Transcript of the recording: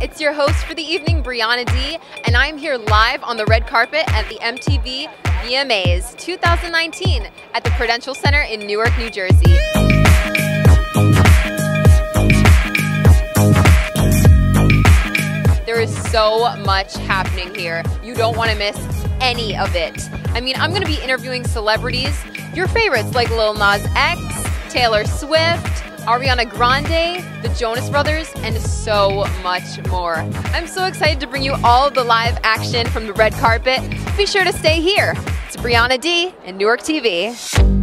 It's your host for the evening, Briannah D, and I'm here live on the red carpet at the MTV VMAs 2019 at the Prudential Center in Newark, New Jersey. There is so much happening here. You don't want to miss any of it. I mean, I'm going to be interviewing celebrities, your favorites like Lil Nas X, Taylor Swift, Ariana Grande, the Jonas Brothers, and so much more. I'm so excited to bring you all of the live action from the red carpet. Be sure to stay here. It's Briannah D and Newark TV.